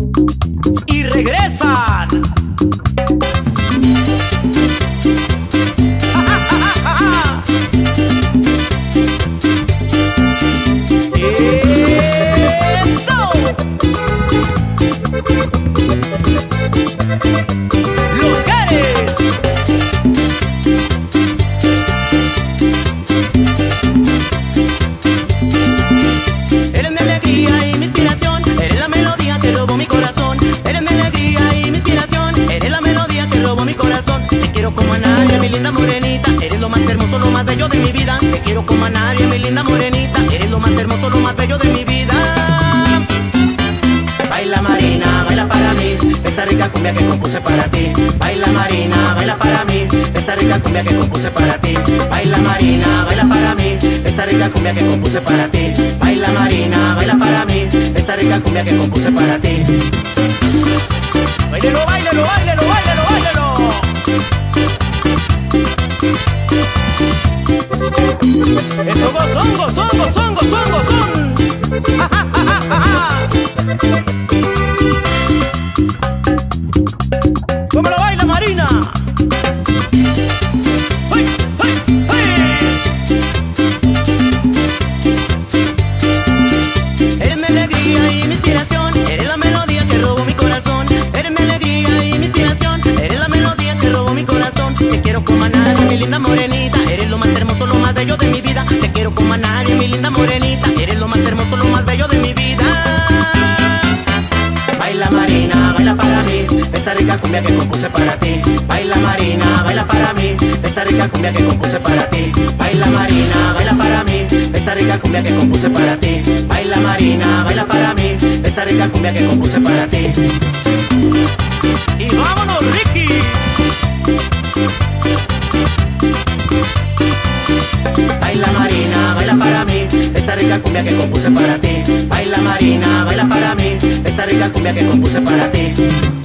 y regresan. ¡Eso! Los Jerez. Eres mi alegría y mi inspiración, eres la melodía que robó mi corazón. Eres mi alegría y mi inspiración, eres la melodía que robó mi corazón. Te quiero como a nadie, mi linda morenita, eres lo más hermoso, lo más bello de mi vida. Te quiero como a nadie, mi linda morenita, eres lo más hermoso, lo más bello de mi vida. Baila Marina, baila para mí, esta rica cumbia que compuse para ti. Baila Marina, baila para mí, esta rica cumbia que compuse para ti. Baila Marina, baila para mí, esta rica cumbia que compuse para ti. Baila Marina, baila para mí, esta rica cumbia que compuse para ti. Báilelo, báilelo, báilelo, báilelo, báilelo. Eso gozón, gozón, gozón, gozón, gozón. Ja, ja, ja, ja, ja. ¿Cómo lo baila Marina? ¡Hey, hey, hey! Eres mi alegría y mi inspiración, eres la melodía que robó mi corazón. Eres mi alegría y mi inspiración, eres la melodía que robó mi corazón. Te quiero como a nadie, mi linda morenita, eres lo más hermoso, lo más bello de mi vida. Te quiero como a nadie, mi linda morenita, eres lo más hermoso, lo más bello de mi vida. Baila Marina, baila para mí, esta rica cumbia que compuse para ti. Baila Marina, baila para mí, esta rica cumbia que compuse para ti. Baila Marina, baila para mí, esta rica cumbia que compuse para ti. Baila Marina, baila para mí, esta rica cumbia que compuse para ti. Y vámonos, Ricky. Baila Marina, baila para mí, esta rica cumbia que compuse para ti. Baila Marina, baila para mí, esta rica cumbia que compuse para ti.